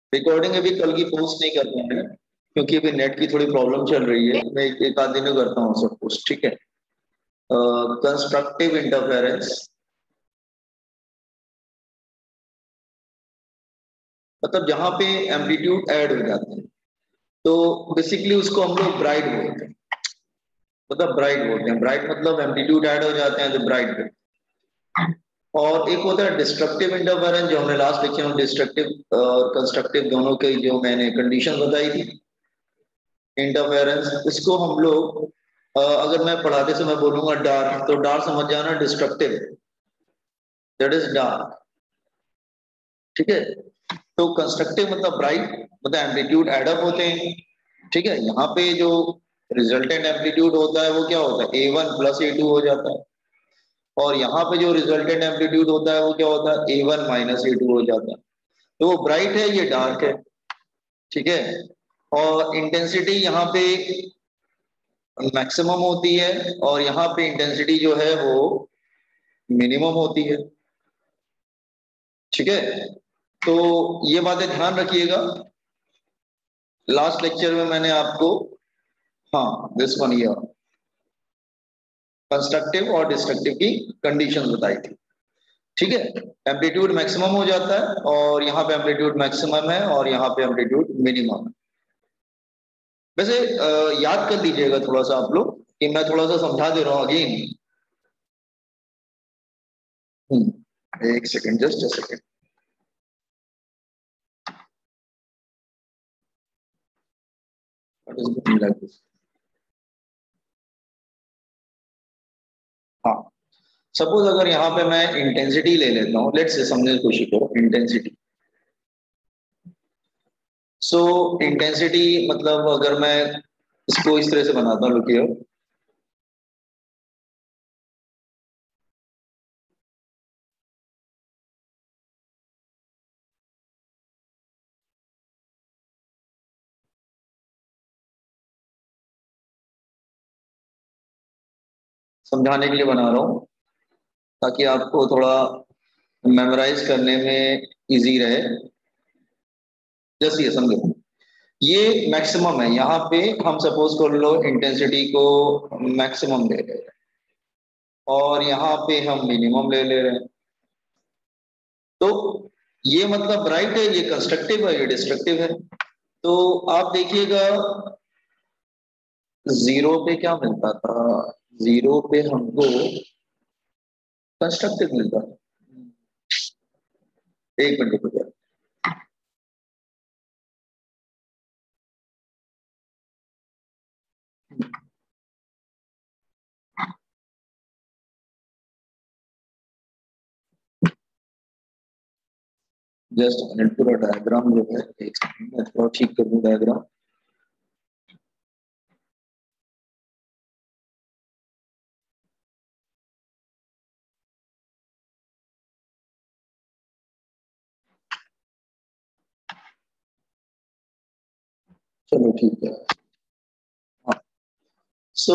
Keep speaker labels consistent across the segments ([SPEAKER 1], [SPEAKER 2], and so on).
[SPEAKER 1] Recording अभी कल की पोस्ट नहीं कर पाएंगे क्योंकि अभी नेट की थोड़ी प्रॉब्लम चल रही है। मैं एक आध दिन में करता हूँ सब पोस्ट, ठीक है। कंस्ट्रक्टिव इंटरफेरेंस मतलब जहां पे एम्पलीट्यूड ऐड हो जाते हैं, तो बेसिकली उसको हम लोग ब्राइट बोलते हैं। मतलब ब्राइट बोलते हैं, ब्राइट मतलब एम्पलीट्यूड ऐड हो जाते हैं तो ब्राइट। और एक होता है डिस्ट्रक्टिव इंटरफेरेंस, जो हमने लास्ट लेक्चर में डिस्ट्रक्टिव और कंस्ट्रक्टिव दोनों के जो मैंने कंडीशन बताई थी इंटरफेरेंस। इसको हम लोग अगर मैं पढ़ाते समय बोलूंगा डार्क, तो डार्क समझ जाना डिस्ट्रक्टिव, दैट इज डार्क, ठीक है। तो कंस्ट्रक्टिव मतलब ब्राइट, मतलब एम्पलीट्यूड एडअप होते हैं, ठीक है। यहाँ पे जो रिजल्टेंट एम्पलीट्यूड होता है वो क्या होता है, A1 प्लस A2 हो जाता है। और यहाँ पे जो रिजल्टेंट एम्पलीट्यूड होता है वो क्या होता है, A1 माइनस A2 हो जाता है। तो वो ब्राइट है, ये डार्क है, ठीक है। और इंटेंसिटी यहाँ पे मैक्सिमम होती है और यहाँ पे इंटेंसिटी जो है वो मिनिमम होती है, ठीक है। तो ये बातें ध्यान रखिएगा। लास्ट लेक्चर में मैंने आपको, हाँ दिस वन ये कंस्ट्रक्टिव और डिस्ट्रक्टिव की कंडीशन बताई थी, ठीक है। एम्पलीट्यूड मैक्सिमम हो जाता है और यहाँ पे एम्पलीट्यूड मैक्सिमम है और यहाँ पे एम्पलीट्यूड मिनिमम है। वैसे याद कर लीजिएगा थोड़ा सा आप लोग कि मैं थोड़ा सा समझा दे रहा हूँ अगेन। एक सेकेंड, जस्ट अ सेकेंड। हाँ, सपोज अगर यहाँ पे मैं इंटेंसिटी ले लेता हूँ, लेट्स से समझने की कोशिश करो इंटेंसिटी। सो इंटेंसिटी मतलब अगर मैं इसको इस तरह से बनाता हूँ, लुकिए, समझाने के लिए बना रहा हूँ ताकि आपको थोड़ा मेमोराइज करने में इजी रहे। जैसे ये समझो, ये मैक्सिमम है, यहाँ पे हम सपोज कर लो इंटेंसिटी को मैक्सिमम ले रहे हैं और यहाँ पे हम मिनिमम ले ले रहे हैं। तो ये मतलब ब्राइट है, ये कंस्ट्रक्टिव है, ये डिस्ट्रक्टिव है। तो आप देखिएगा जीरो पे क्या मिलता था, जीरो पे हमको कंस्ट्रक्टिव मिलता था। एक मिनट रुको, जस्ट मिनट, पूरा डायग्राम जो है एक सेकंड में थोड़ा ठीक कर दूं डायग्राम। चलो ठीक है। हाँ, सो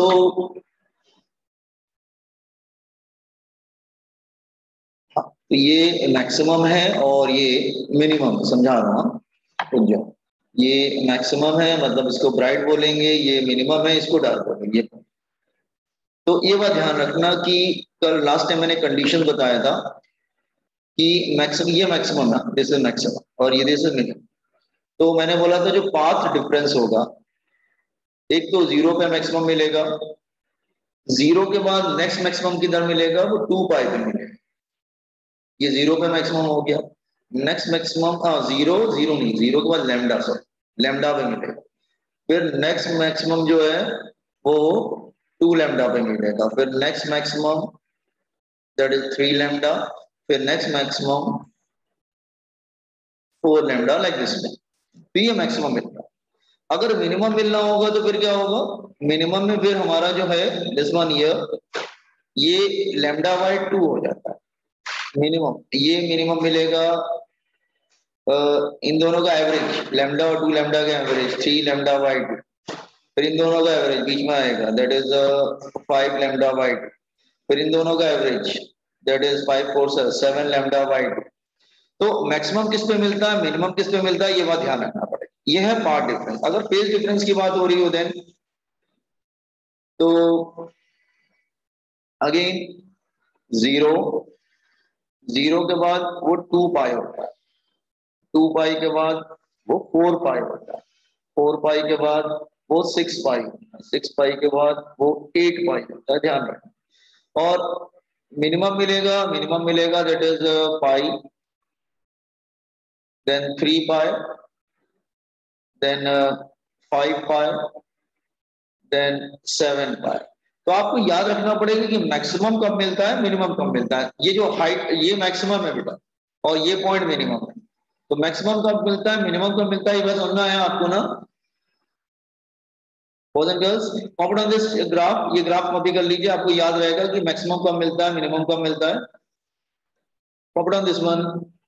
[SPEAKER 1] हाँ, तो ये मैक्सिमम है और ये मिनिमम, समझा रहा हूँ, रुक जाओ। ये मैक्सिमम है मतलब इसको ब्राइट बोलेंगे, ये मिनिमम है इसको डार्क बोलेंगे। तो ये बात ध्यान रखना कि कल लास्ट टाइम मैंने कंडीशन बताया था कि मैक्सिमम, ये मैक्सिमम है, दिस इज मैक्सिमम और ये दिस इज मिनिमम। तो मैंने बोला था जो पाथ डिफरेंस होगा, एक तो जीरो पे मैक्सिमम मिलेगा, जीरो के बाद नेक्स्ट मैक्सिमम किधर मिलेगा, वो 2 पाई पे मिलेगा। ये जीरो पे मैक्सिमम हो गया। नेक्स्ट मैक्सिमम, हाँ जीरो, जीरो नहीं, जीरो के बाद लैम्डा, सॉरी लैम्डा पे मिलेगा। फिर नेक्स्ट मैक्सिमम जो है वो 2 लैम्डा पे मिलेगा। फिर next maximum that is 3 lambda. फिर next maximum 4 lambda, like this. तो ये मैक्सिमम मिलता है। अगर मिनिमम मिलना होगा तो फिर क्या होगा, मिनिमम में फिर हमारा जो है दिस वन ईयर, ये लैम्डा बाय 2 हो जाता है मिनिमम। ये मिनिमम मिलेगा इन दोनों का एवरेज, लैम्डा और 2 लैम्डा का एवरेज 3 लैम्डा बाय 2। फिर इन दोनों का एवरेज बीच में आएगा, दैट इज 5 लैम्डा बाय 2। फिर इन दोनों का average that is 5 4 7 lambda by 2। तो मैक्सिमम किस पे मिलता है, मिनिमम किस पे मिलता है, ये बात ध्यान रखना पड़ेगा। ये है पार्ट डिफरेंस। अगर फेज डिफरेंस की बात हो रही हो देन तो अगेन जीरो, जीरो के बाद वो 2 पाई होता है, 2 पाई के बाद वो 4 पाई होता है, 4 पाई के बाद वो 6 पाई होता है, 6 पाई के बाद वो 8 पाई होता है, ध्यान रखना। और मिनिमम मिलेगा, मिनिमम मिलेगा that is pi, then 3 pi, then 5 pi, then 7 pi. तो आपको याद रखना पड़ेगा कि मैक्सिमम कब मिलता है, मिनिमम कब मिलता है। ये जो हाइट, ये मैक्सिमम है बेटा, और ये पॉइंट मिनिमम है। तो मैक्सिमम कब मिलता है, मिनिमम कब मिलता है, ये बस समझना है आपको ना। Boys and girls, copy on this graph, ये ग्राफ कॉपी कर लीजिए, आपको याद रहेगा कि मैक्सिमम कब मिलता है, मिनिमम कब मिलता है। Copy on this one.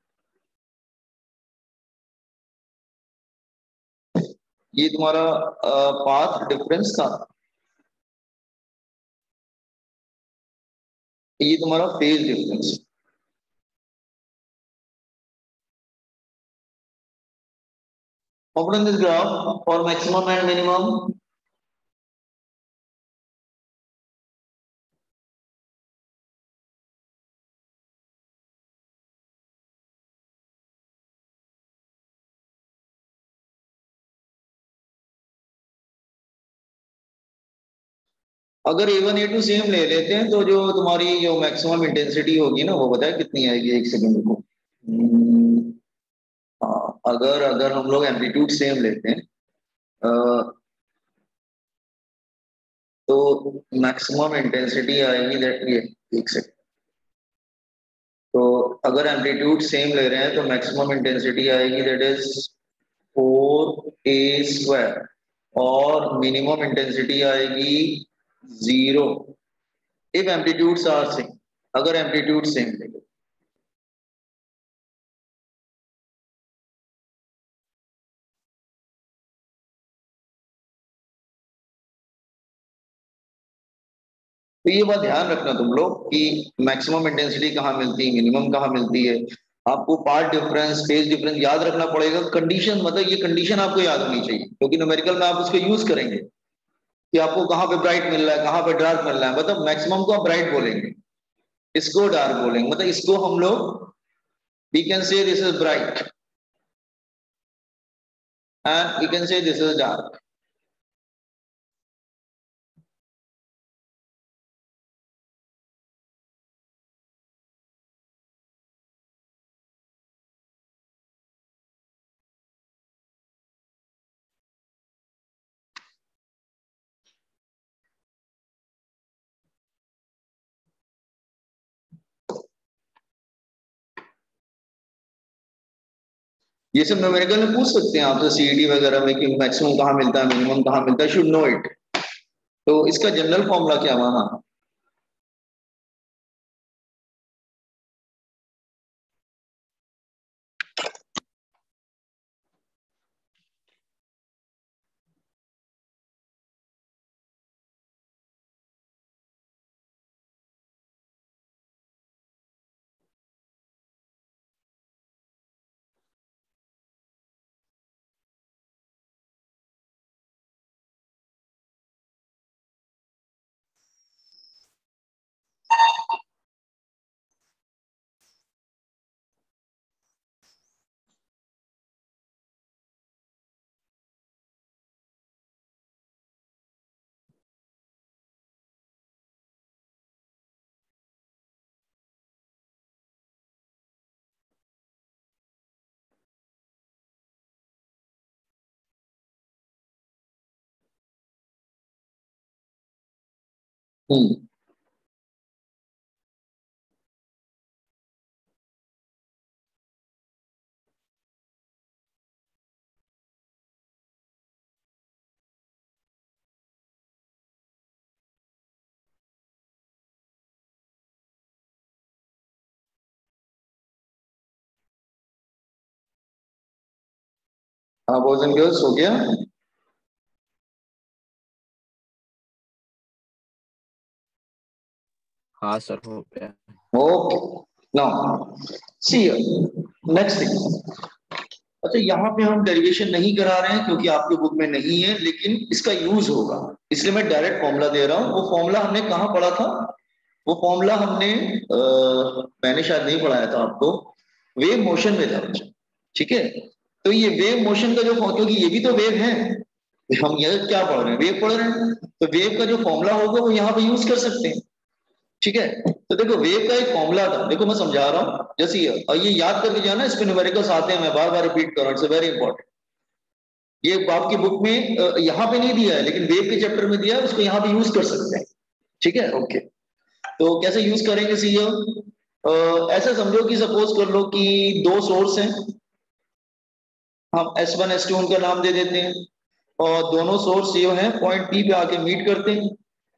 [SPEAKER 1] ये तुम्हारा पाथ डिफरेंस था, ये तुम्हारा phase difference. Copy on this graph for maximum and minimum. अगर A1 A2 सेम ले लेते हैं तो जो तुम्हारी जो मैक्सिमम इंटेंसिटी होगी ना, वो बताए कितनी आएगी, एक सेकंड को। हाँ, अगर अगर हम लोग एम्पलीट्यूड सेम लेते हैं तो मैक्सिमम इंटेंसिटी आएगी दैट, ये एक सेकंड। तो अगर एम्पलीट्यूड सेम ले रहे हैं तो मैक्सिमम इंटेंसिटी आएगी दैट इज 4A² और मिनिमम इंटेंसिटी आएगी 0 इफ एम्पलीट्यूड्स आर सेम। अगर एम्पलीट्यूड सेम लेंगे तो ये बात ध्यान रखना तुम लोग कि मैक्सिमम इंटेंसिटी कहाँ मिलती है, मिनिमम कहाँ मिलती है। आपको पार्ट डिफरेंस, फेज डिफरेंस याद रखना पड़ेगा। कंडीशन, मतलब ये कंडीशन आपको याद होनी चाहिए, क्योंकि न्यूमेरिकल में आप उसको यूज करेंगे कि आपको कहाँ पे ब्राइट मिल रहा है, कहाँ पे डार्क मिल रहा है। मतलब मैक्सिमम को आप ब्राइट बोलेंगे, इसको डार्क बोलेंगे, मतलब इसको हम लोग we can say this is bright and we can say this is dark. ये सब न्यूमेरिकल में पूछ सकते हैं आपसे सीईटी वगैरह में कि मैक्सिमम कहाँ मिलता है, मिनिमम कहाँ मिलता है, शुड नो इट। तो इसका जनरल फॉर्मूला क्या हुआ। हाँ, हाँ बॉयज एंड गर्ल्स, हो गया।
[SPEAKER 2] हाँ सर, हो गया।
[SPEAKER 1] Okay, now see here, next thing, अच्छा यहाँ पे हम डेरिवेशन नहीं करा रहे हैं क्योंकि आपके बुक में नहीं है, लेकिन इसका यूज होगा, इसलिए मैं डायरेक्ट फॉर्मूला दे रहा हूँ। वो फॉर्मूला हमने कहाँ पढ़ा था? वो फॉर्मूला हमने मैंने शायद नहीं पढ़ाया था आपको, वेव मोशन में था बच्चा, ठीक है। तो ये वेव मोशन का जो, क्योंकि ये भी तो वेव है, हम ये क्या पढ़ रहे हैं, वेव पढ़ रहे हैं, तो वेव का जो फॉर्मूला होगा वो यहाँ पे यूज कर सकते हैं, ठीक है। तो देखो वेव का एक फॉर्मूला था, देखो मैं समझा रहा हूँ, जैसे ये, और ये याद करके जाना, इसमें न्यूमेरिकल्स आते हैं, मैं बार बार रिपीट कर रहा हूँ, इट्स वेरी इंपॉर्टेंट। ये आपकी बुक में यहाँ पे नहीं दिया है, लेकिन वेव के चैप्टर में दिया है, उसको यहाँ पे यूज कर सकते हैं, ठीक है, ओके। तो कैसे यूज करेंगे सीओ? ऐसा समझो कि सपोज कर लो कि दो सोर्स हैं, हम S1 S2 उनका नाम दे देते हैं, और दोनों सोर्स ये हैं पॉइंट P पे आके मीट करते हैं,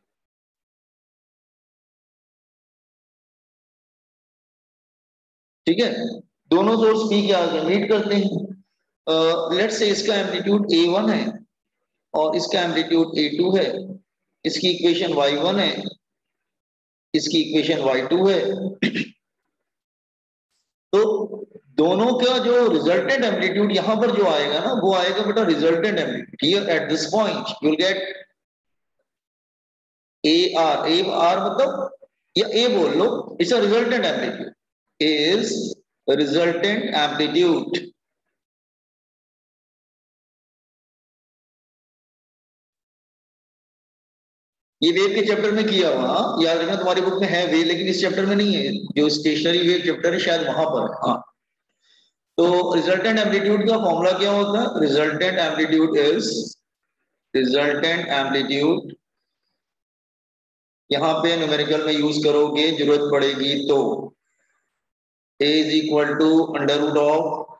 [SPEAKER 1] ठीक है। दोनों सोर्स P के आगे मीट करते हैं, लेट्स से इसका एम्पलीट्यूड A1 है और इसका एम्पलीट्यूड A2 है, इसकी इक्वेशन Y1 है, इसकी इक्वेशन Y2 है। तो दोनों का जो रिजल्टेंट एम्पलीट्यूड यहां पर जो आएगा ना, वो आएगा बेटा resultant amplitude. Here at this point you will get A R मतलब, या ए बोल लो, it's a resultant amplitude, is resultant amplitude. ये वेव के चैप्टर में किया हुआ, हाँ याद रखना, तुम्हारी बुक में है वेव, लेकिन इस चैप्टर में नहीं है, जो स्टेशनरी वेव चैप्टर है शायद वहां पर है, हाँ। तो रिजल्टेंट एम्पलीट्यूड का फॉर्मूला क्या होता है? Resultant amplitude is, resultant amplitude यहाँ पे न्यूमेरिकल में यूज करोगे जरूरत पड़ेगी तो, a is equal to under root of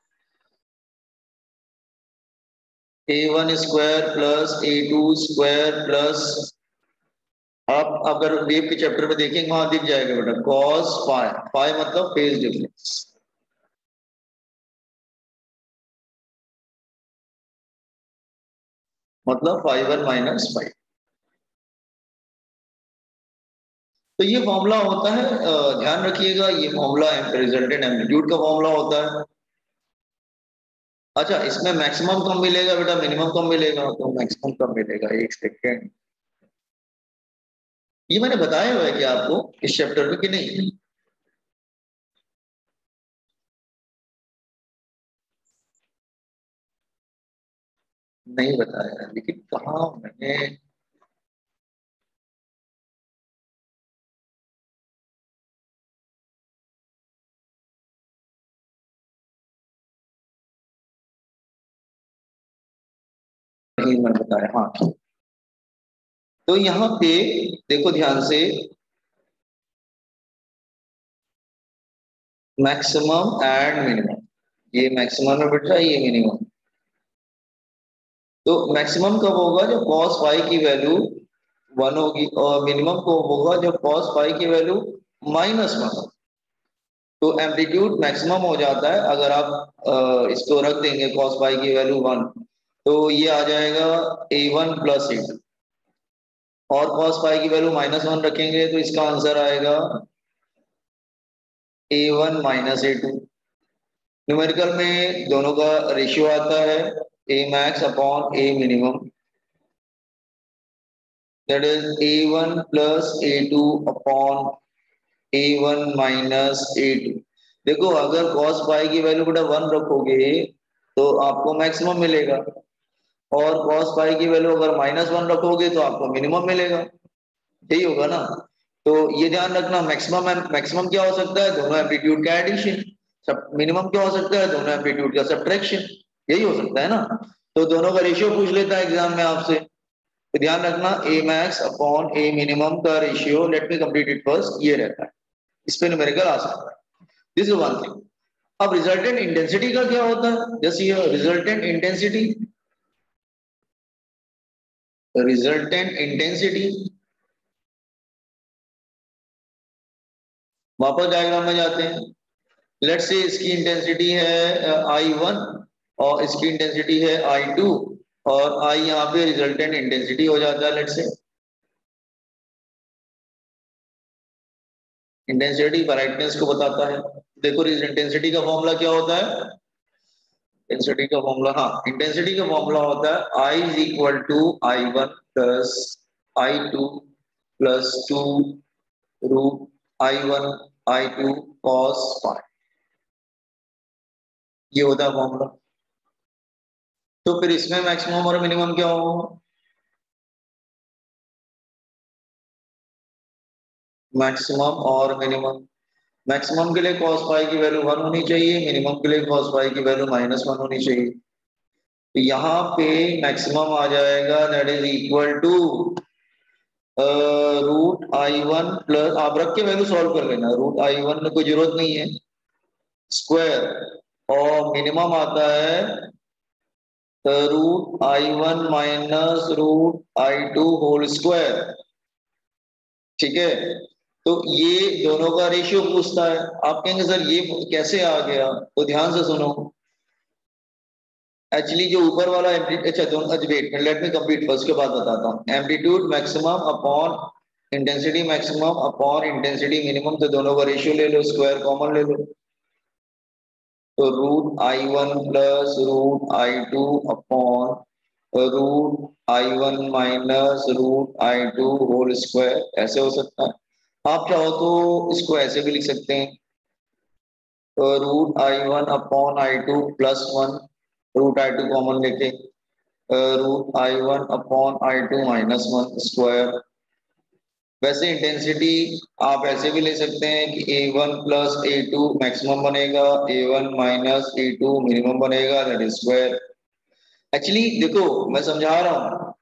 [SPEAKER 1] A1 square plus A2 square plus, आप अगर वेव के चैप्टर में देखेंगे वहां दिख जाएगा बेटा, cos फाई, फाई मतलब फेज डिफरेंस, मतलब फाई 1 माइनस फाई। तो ये फॉर्मूला होता है, ध्यान रखिएगा, ये फॉर्मूला रिजल्टेंट एम्पलीट्यूड का फॉर्मूला होता है। अच्छा, इसमें मैक्सिमम कम मिलेगा बेटा, मिनिमम कम मिलेगा, तो मैक्सिमम कम मिलेगा, एक सेकेंड। ये मैंने बताया हुआ है कि आपको इस चैप्टर में कि नहीं? नहीं बताया है, लेकिन कहा मैंने, नहीं मैं बताया, हाँ। तो यहाँ पे देखो ध्यान से, मैक्सिमम एंड मिनिमम, ये मैक्सिमम है बेटा, ये मिनिमम। तो मैक्सिमम कब होगा? जब cos फाई की वैल्यू 1 होगी, और मिनिमम कब होगा? जब cos फाई की वैल्यू -1 हो। तो एम्पलीट्यूड मैक्सिमम हो जाता है अगर आप इसको रख देंगे cos फाई की वैल्यू 1, तो ये आ जाएगा A1 प्लस A2, और cos फाई की वैल्यू -1 रखेंगे तो इसका आंसर आएगा A1 माइनस A2। न्यूमेरिकल में दोनों का रेशियो आता है A max upon A minimum, that is A1 plus A2 upon A1 minus A2। देखो अगर cos पाई की वैल्यू बेटा 1 रखोगे तो आपको मैक्सिमम मिलेगा, और cos पाई की वैल्यू अगर -1 रखोगे तो आपको मिनिमम मिलेगा, यही होगा ना। तो ये ध्यान रखना, मैक्सिमम मैक्सिमम क्या हो सकता है? दोनों एम्पलीट्यूड का एडिशन। सब मिनिमम क्या हो सकता है? दोनों एम्पलीट्यूड का सब्ट्रैक्शन, यही हो सकता है ना। तो दोनों का रेशियो पूछ लेता है एग्जाम में आपसे, तो ध्यान रखना a max upon a minimum का ratio, let me complete it first, ये रहता है, इस पे न्यूमेरिकल आ सकता है, दिस इज वन थिंग। अब रिजल्टेंट इंटेंसिटी का क्या होता है? जैसे ये रिजल्टेंट इंटेंसिटी, रिजल्टेंट इंटेंसिटी, वापस डायग्राम में जाते हैं। लेट्स से इसकी इंटेंसिटी है I1 और इसकी इंटेंसिटी है I2, और I यहाँ पे रिजल्टेंट इंटेंसिटी हो जाता है। लेट्स से इंटेंसिटी ब्राइटनेस को बताता है, देखो इंटेंसिटी का फॉर्मूला क्या होता है? इंटेंसिटी का फॉर्मूला, हाँ, इंटेंसिटी का फॉर्मूला होता है I is equal to I1 plus I2 plus 2 root I1 I2 cos phi. ये होता है फॉर्मूला। तो फिर इसमें मैक्सिमम और मिनिमम क्या होगा? मैक्सिमम और मिनिमम, मैक्सिमम के लिए cos फाइव की वैल्यू 1 होनी चाहिए, मिनिमम के लिए cos फाइव की वैल्यू -1 होनी चाहिए। तो यहाँ पे मैक्सिमम आ जाएगा that is equal to √I1 plus, आप रख के वैल्यू सॉल्व कर लेना, √I1 में कोई जरूरत नहीं है, स्क्वायर, और मिनिमम आता है √I1 minus √I2 whole square. ठीक है, तो ये दोनों का रेशियो पूछता है। आप कहेंगे सर ये कैसे आ गया, तो ध्यान से सुनो। एक्चुअली जो ऊपर वाला एम्पलीट्यूड, अच्छा दोनों, wait let me complete first के बाद बताता हूँ। Amplitude maximum upon intensity maximum upon intensity minimum, तो दोनों का रेशियो ले लो, स्क्वायर कॉमन ले लो। तो √I1 plus √I2 upon √I1 minus √I2 whole square, ऐसे हो सकता है। आप चाहो तो इसको ऐसे भी लिख सकते हैं, √I1 upon I2 plus 1, √I2 common लेके √I1 upon I2 minus 1 square. वैसे इंटेंसिटी आप ऐसे भी ले सकते हैं कि A1 प्लस A2 मैक्सिमम बनेगा, A1 माइनस A2 मिनिमम बनेगा, दैट इज स्क्वायर। एक्चुअली देखो मैं समझा रहा हूँ,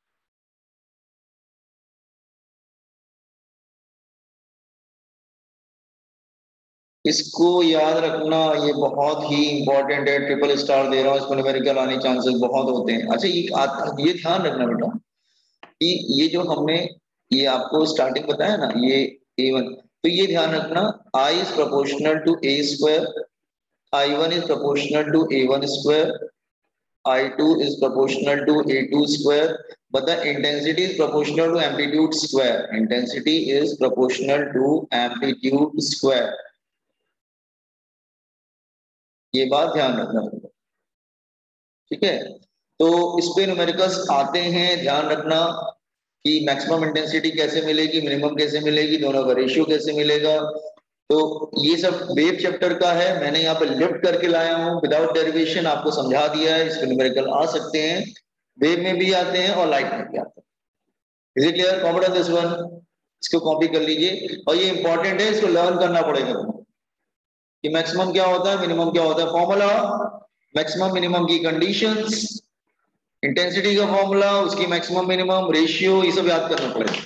[SPEAKER 1] इसको याद रखना, ये बहुत ही इंपॉर्टेंट है, ट्रिपल स्टार दे रहा हूँ, इसमें न्यूमेरिकल आने चांसेस बहुत होते हैं। अच्छा ये ध्यान रखना बेटा कि ये जो हमने, ये आपको स्टार्टिंग बताया ना, ये A1, तो ये ध्यान रखना, I is proportional to A square, I1 is proportional to A1 square, I2 is proportional to A2 square, but the intensity is proportional to amplitude square. Intensity is proportional to amplitude square. ये बात ध्यान रखना, ठीक है। तो इस पे numericals आते हैं, ध्यान रखना कि मैक्सिमम इंटेंसिटी कैसे मिलेगी, मिनिमम कैसे मिलेगी, दोनों का रेशियो कैसे मिलेगा। तो ये सब वेव चैप्टर का है, मैंने यहाँ पे लिफ्ट करके लाया हूँ, विदाउट डेरिवेशन आपको समझा दिया है। इसके न्यूमेरिकल आ सकते हैं, वेव में भी आते हैं और लाइट में भी आते हैं। Is it clear? Confidence this one, इसको कॉपी कर लीजिए, और ये इंपॉर्टेंट है, इसको लर्न करना पड़ेगा तुमको कि मैक्सिमम क्या होता है, मिनिमम क्या होता है, फॉर्मूला, मैक्सिमम मिनिमम की कंडीशंस, इंटेंसिटी का फॉर्मूला, उसकी मैक्सिमम मिनिमम रेशियो, ये सब याद करना पड़ेगा।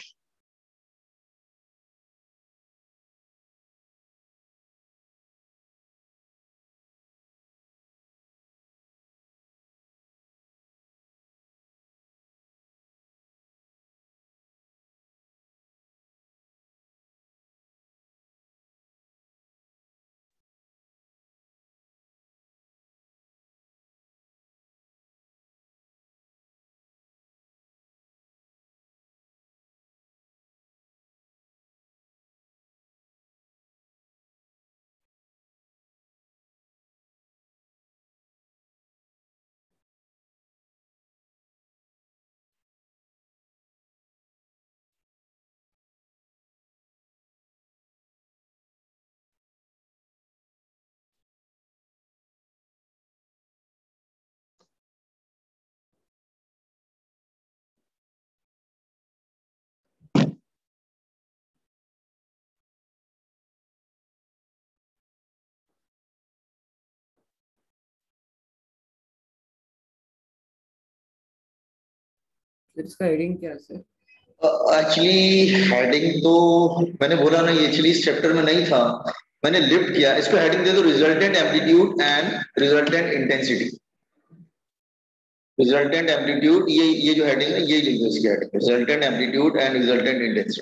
[SPEAKER 2] इसका हेडिंग क्या है सर?
[SPEAKER 1] एक्चुअली हेडिंग तो मैंने बोला ना, ये एक्चुअली इस चैप्टर में नहीं था, मैंने लिफ्ट किया। इसको हेडिंग दे दो, resultant amplitude and resultant intensity. Resultant amplitude, ये जो हेडिंग है ये लिख दो, इसकी heading resultant amplitude and resultant intensity.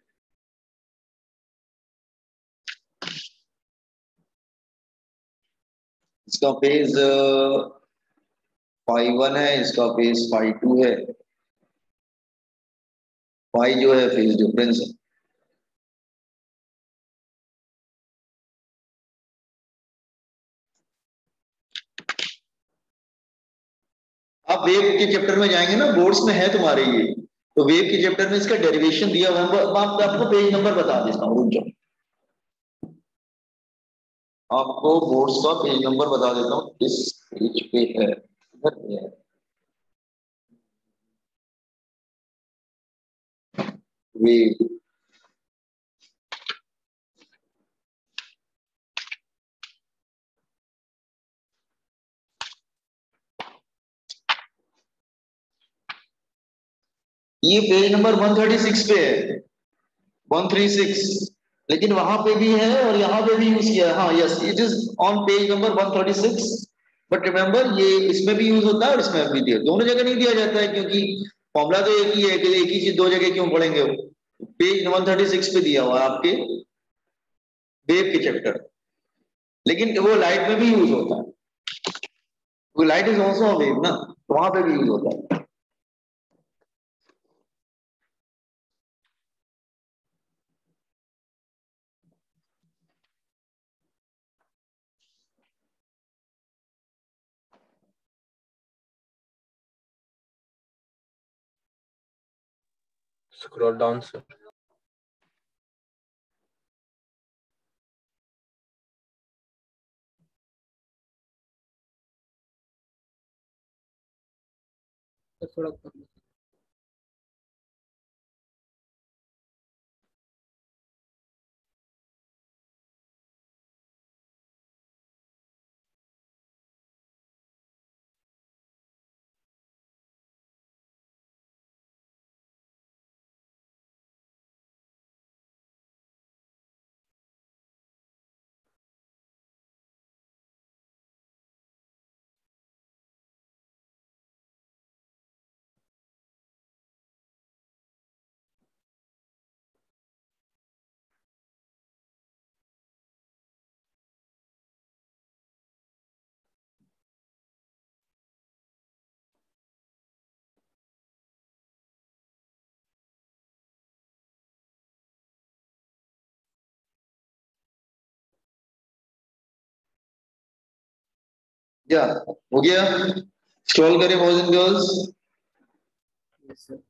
[SPEAKER 1] इसका पेज 5.1 है, इसका पेज 5.2 है। 5 जो है फेज डिफरेंस है। आप वेव के चैप्टर में जाएंगे ना, बोर्ड्स में है तुम्हारे ये, तो वेव के चैप्टर में इसका डेरिवेशन दिया हुआ है। मैं आपको पेज नंबर बता देता हूँ, रुक जाओ, आपको बोर्ड्स का पेज नंबर बता देता हूँ, किस पेज पे है, इधर पे है वेव। ये पेज नंबर 136 पे है, 136, लेकिन वहां पे भी है और यहाँ पे भी यूज किया है। हाँ, yes, it is on page number 136, but remember ये इसमें भी यूज होता है और इसमें भी दिया, दोनों जगह नहीं दिया जाता है, क्योंकि फॉर्मूला तो एक ही है कि एक ही चीज दो जगह क्यों पढ़ेंगे वो। पेज 136 पे दिया हुआ है आपके वेव के चैप्टर, लेकिन वो लाइट में भी यूज होता है, वो light is also a wave ना, तो वहां पे भी यूज होता है।
[SPEAKER 3] Scroll down, sir.
[SPEAKER 2] थोड़ा कम।
[SPEAKER 1] क्या हो गया? स्क्रॉल करें boys and girls.
[SPEAKER 2] Yes, sir.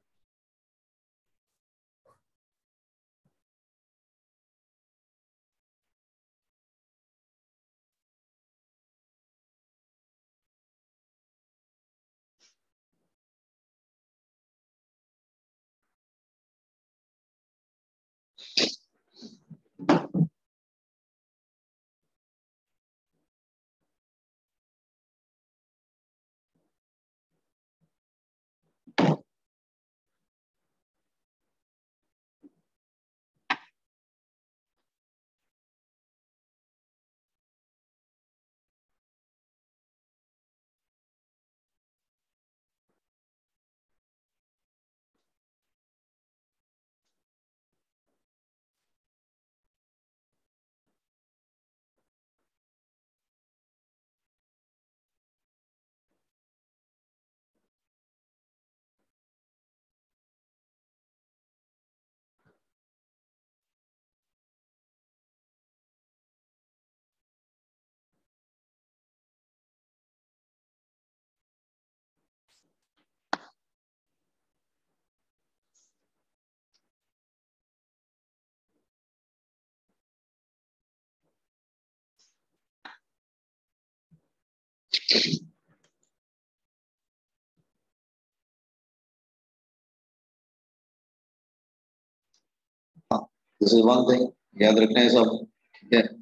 [SPEAKER 1] हाँ, दिस इज वन थिंग, याद रखना है सब, ठीक है,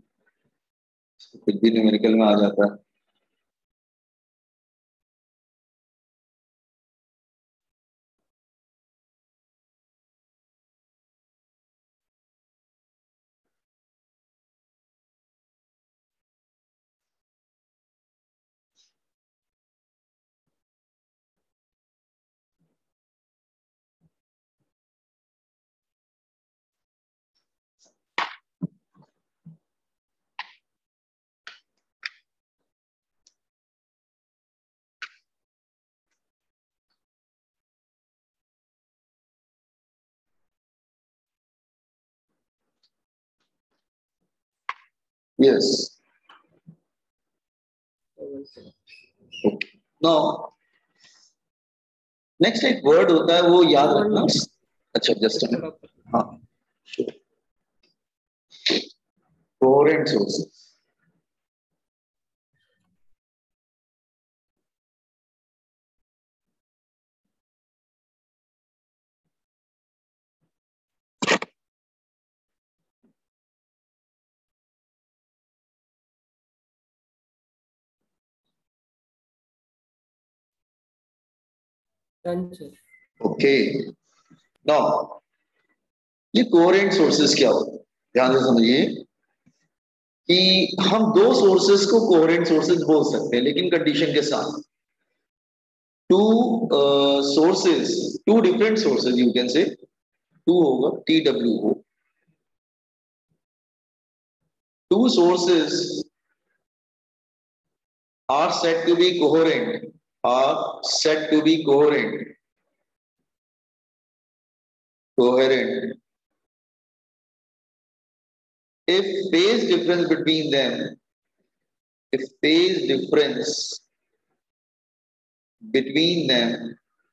[SPEAKER 1] कुछ भी न्यूमेरिकल में आ जाता है। Yes.
[SPEAKER 2] So,
[SPEAKER 1] Now नेक्स्ट एक वर्ड होता है वो याद रखना। अच्छा जस्ट हाँ coherent sources.
[SPEAKER 2] Done sir.
[SPEAKER 1] Okay now ये कोहेरेंट सोर्सेस क्या होते हैं, ध्यान से समझिए कि हम दो सोर्सेस को कोहेरेंट सोर्सेस बोल सकते हैं लेकिन कंडीशन के साथ। Two sources, two different sources you can say, two होगा TW हो, two sources are said to be coherent, are said to be coherent if phase difference between them, if phase difference between them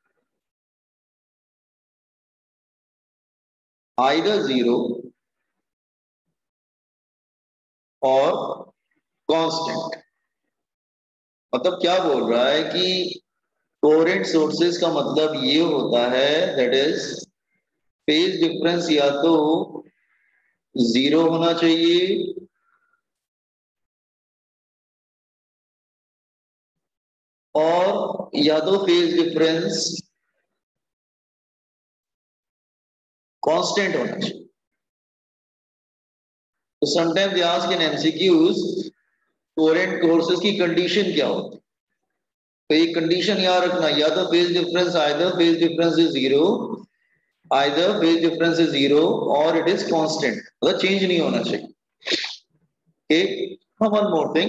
[SPEAKER 1] either zero or constant। मतलब क्या बोल रहा है कि coherent sources का मतलब ये होता है दैट इज फेज डिफरेंस या तो जीरो होना चाहिए और या तो फेज डिफरेंस कांस्टेंट होना चाहिए। तो sometime they ask in MCQs coherent sources की कंडीशन क्या होती है, तो एक कंडीशन याद रखना, या तो phase difference either phase difference is zero, either phase difference is zero और इट इज कांस्टेंट, मतलब चेंज नहीं होना चाहिए। ओके वन मोर थिंग,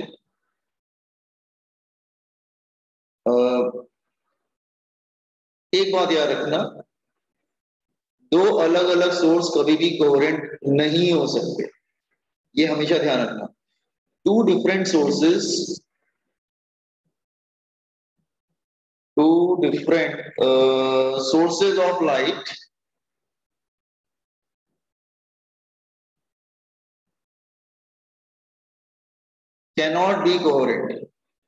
[SPEAKER 1] एक बात याद रखना, दो अलग अलग सोर्स कभी भी कोहेरेंट नहीं हो सकते, ये हमेशा ध्यान रखना। Two different sources, two different sources of light cannot be coherent।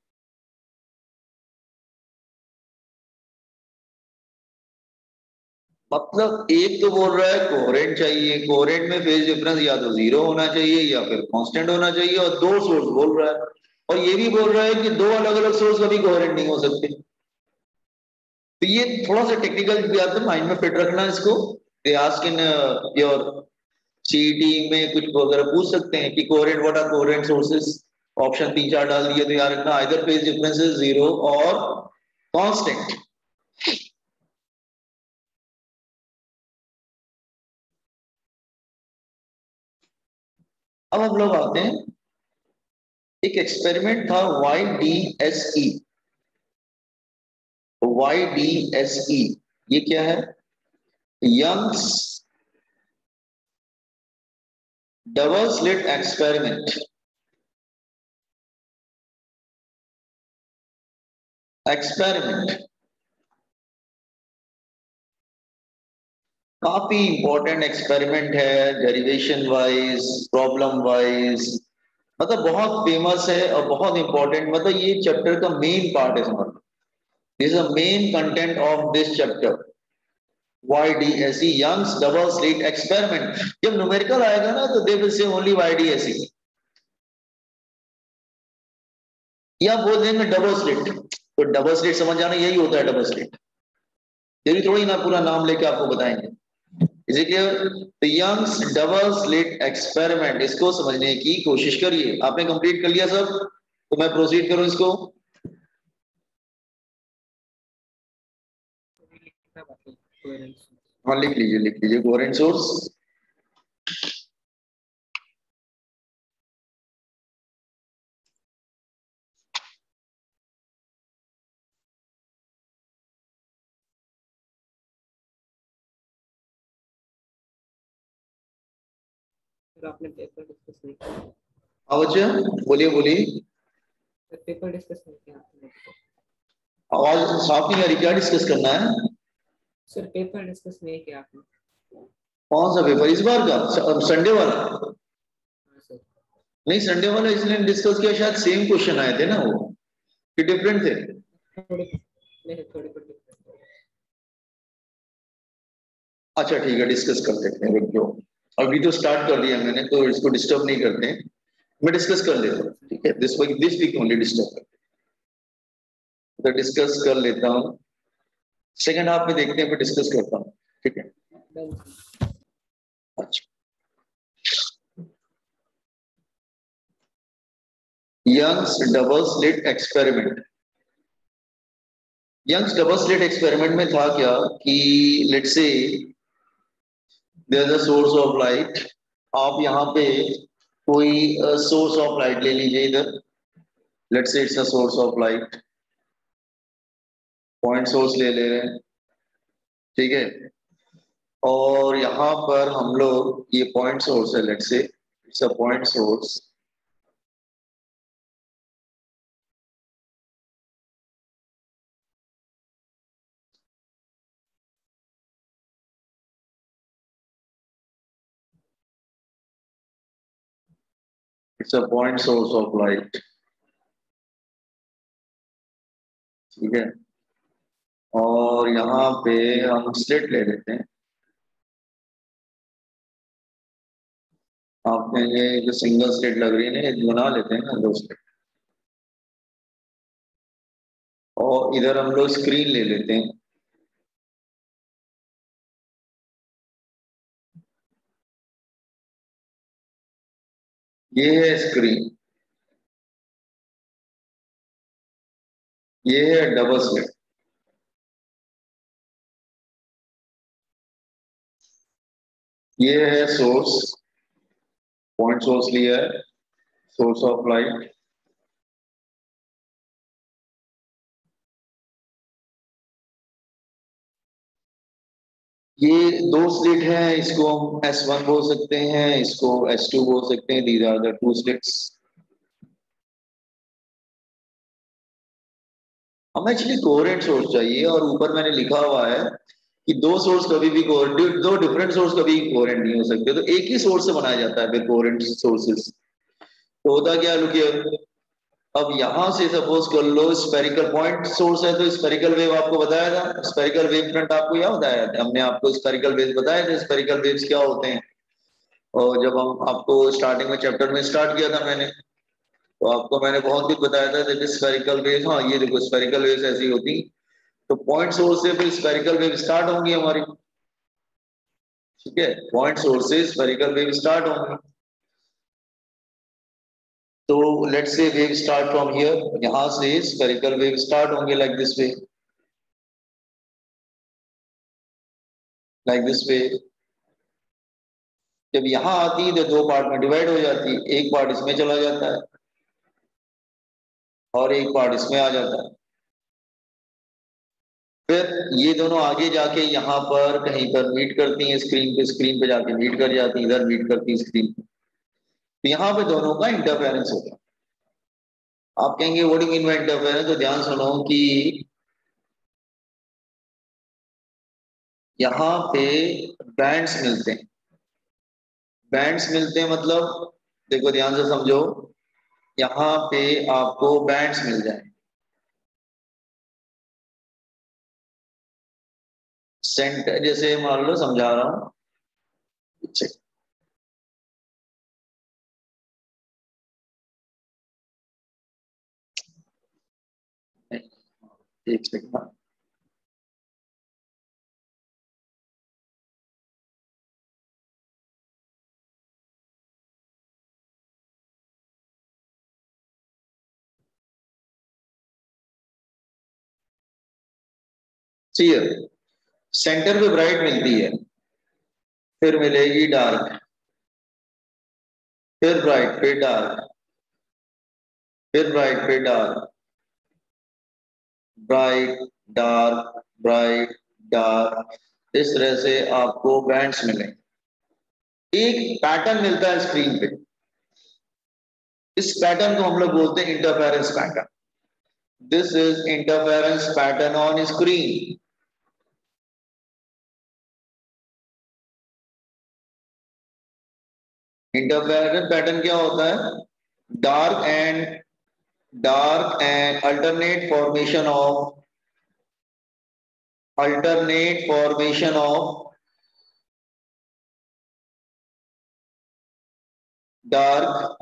[SPEAKER 1] मतलब एक तो बोल रहा है कोहेरेंट चाहिए, कोहेरेंट में फेज डिफरेंस या तो जीरो होना चाहिए या फिर कांस्टेंट होना चाहिए, और दो सोर्स बोल रहा है, और ये भी बोल रहा है कि दो अलग अलग सोर्स कभी कोहेरेंट नहीं हो सकते। तो ये थोड़ा सा टेक्निकल बात है, माइंड में फिट रखना इसको। They ask in your CET में कुछ वगैरह पूछ सकते हैं कि coherent, what are coherent sources, option 3-4 डाल दिए तो याद रखना either phase difference is zero और कांस्टेंट। अब हम लोग आते हैं, एक एक्सपेरिमेंट था YDSE। YDSE ये क्या है? Young's double slit experiment. काफी इंपॉर्टेंट एक्सपेरिमेंट है, डेरिवेशन वाइज, प्रॉब्लम वाइज, मतलब बहुत फेमस है और बहुत इंपॉर्टेंट, मतलब ये चैप्टर का मेन पार्ट है, समझ। This is the main content of this chapter YDSE, Young's double slit experiment. जब न्यूमेरिकल आएगा ना तो they will say only YDSE, या बोल देंगे डबल स्लिट, तो डबल स्लिट समझ जाना यही होता है डबल स्लिट, यही थोड़ी ना पूरा नाम लेके आपको बताएंगे। Is it clear? तो यंग्स डबल स्लिट एक्सपेरिमेंट, इसको समझने की कोशिश करिए। आपने कंप्लीट कर लिया सब, तो मैं प्रोसीड करूं इसको। हाँ लिख लीजिए कोहेरेंट सोर्स।
[SPEAKER 2] आपने पेपर डिस्कस नहीं किया।
[SPEAKER 1] हाँ बच्चे बोलिए बोलिए,
[SPEAKER 2] पेपर डिस्कस नहीं किया आपने।
[SPEAKER 1] आवाज साफ नहीं आ रही, क्या डिस्कस करना है?
[SPEAKER 2] सर पेपर डिस्कस नहीं किया आपने।
[SPEAKER 1] कौन सा पेपर इस बार का? संडे वाला?
[SPEAKER 2] हाँ सर।
[SPEAKER 1] नहीं, संडे वाला इसलिए डिस्कस किया, शायद सेम क्वेश्चन आए थे ना वो, कि डिफरेंट थे?
[SPEAKER 2] थोड़े नहीं, थोड़े पर डिफरेंट।
[SPEAKER 1] अच्छा ठीक है, डिस्कस कर लेते हैं, रुक जाओ। अभी तो स्टार्ट कर दिया मैंने, तो इसको डिस्टर्ब नहीं करते हैं, मैं डिस्कस कर लेता हूँ, ठीक है? दिस वीक ओनली डिस्टर्ब करते हैं, तो डिस्कस कर लेता हूँ। सेकंड हाफ में देखते हैं, फिर डिस्कस करता हूँ, ठीक है?
[SPEAKER 2] Done sir.
[SPEAKER 1] अच्छा, Young's double slit experiment. Young's double slit experiment में था क्या कि let's say there is a source of light. आप यहाँ पे कोई सोर्स ऑफ लाइट ले लीजिए इधर, let's say it's a source of light, point source ले रहे हैं, ठीक है? और यहाँ पर हम लोग, ये पॉइंट सोर्स है, let's say it's a point source, it's a point source of light, ठीक है? और यहाँ पे हम स्लिट ले लेते हैं। आपने ये जो सिंगल स्लिट लग रही है ना, ये बना लेते हैं ना, दो स्लिट। और इधर हम लोग स्क्रीन ले लेते हैं, ये है स्क्रीन, ये है डबल स्लिट, ये है सोर्स, पॉइंट सोर्स लिया है, सोर्स ऑफ लाइट। ये दो स्लिट हैं, इसको हम S1 बोल सकते हैं, इसको S2 बोल सकते हैं, these are the two slits. हमें एक्चुअली कोहेरेंट सोर्स चाहिए, और ऊपर मैंने लिखा हुआ है कि दो सोर्स कभी भी दो डिफरेंट सोर्स कभी कोहेरेंट नहीं हो सकते, तो एक ही सोर्स से बनाया जाता है फिर कोहेरेंट सोर्सेस। तो होता क्या, लुकिए, अब यहां से सपोज कर लो स्फेरिकल पॉइंट सोर्स है, तो स्फेरिकल वेव आपको बताया था, स्फेरिकल वेव फ्रंट आपको याद बताया था, हमने आपको स्फेरिकल वेव्स बताए थे, स्फेरिकल वेव्स क्या होते हैं। और जब हम आपको स्टार्टिंग में चैप्टर में स्टार्ट किया था मैंने, तो आपको मैंने बहुत कुछ बताया था, जैसे स्फेरिकल वेव, हाँ ये देखो स्फेरिकल वेव्स ऐसी होती, तो पॉइंट सोर्स से फिर स्फेरिकल वेव स्टार्ट होंगी हमारी, ठीक है? पॉइंट सोर्स से स्फेरिकल वेव स्टार्ट होंगी। तो let's say wave start from here, यहां से स्फेरिकल वेव स्टार्ट होंगे like this way, like this way. जब यहां आती है तो दो पार्ट में डिवाइड हो जाती है, एक पार्ट इसमें चला जाता है और एक पार्ट इसमें आ जाता है। फिर ये दोनों आगे जाके यहाँ पर कहीं पर मीट करती हैं, स्क्रीन पे जाके मीट कर जाती हैं, इधर मीट करती हैं स्क्रीन पे, तो यहाँ पे दोनों का इंटरफेरेंस होता है। आप कहेंगे what do mean by interference, तो ध्यान सुनो कि यहाँ पे बैंड्स मिलते हैं, बैंड्स मिलते हैं मतलब, देखो ध्यान से समझो, यहाँ पे आपको बैंड्स मिल जाए, सेंटर, जैसे मान लो समझा रहा हूँ, एक सेकंड, सेंटर पे ब्राइट मिलती है, फिर मिलेगी डार्क, फिर ब्राइट, फिर डार्क, फिर ब्राइट, फिर dark, bright, dark, bright, dark, इस तरह से आपको बैंड्स मिलेंगे। एक पैटर्न मिलता है स्क्रीन पे, इस पैटर्न को हम लोग बोलते हैं interference pattern. This is interference pattern on screen. Interference pattern क्या होता है? Dark and alternate formation of dark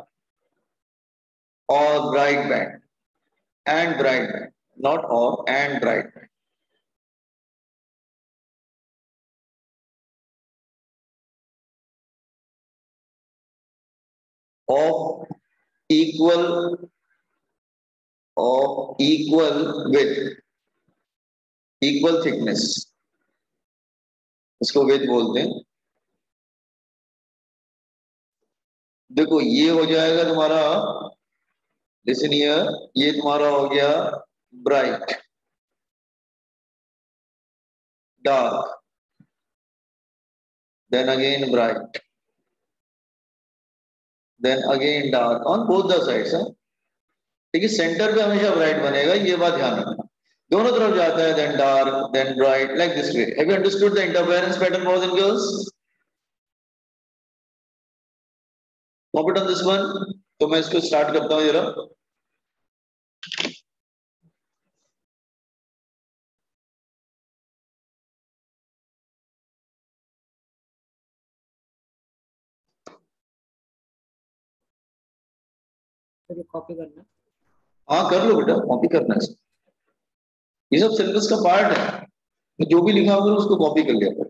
[SPEAKER 1] और bright band and bright band, not और and bright band of equal width, equal thickness, इसको width बोलते हैं। देखो ये हो जाएगा तुम्हारा, लिसन हियर, ये तुम्हारा हो गया bright, dark, then again bright, then again dark on both the sides. ठीक है, सेंटर पे हमेशा ब्राइट बनेगा, ये बात ध्यान रखना। दोनों तरफ जाता है, then dark then bright, like this way. Have you understood the interference pattern boys and girls? Copy on this one. तो मैं इसको स्टार्ट करता हूं जरा।
[SPEAKER 2] तो कॉपी करना।
[SPEAKER 1] हाँ कर लो बेटा, कॉपी करना है, ये सब सिलेबस का पार्ट है, जो भी लिखा होगा उसको कॉपी कर लिया।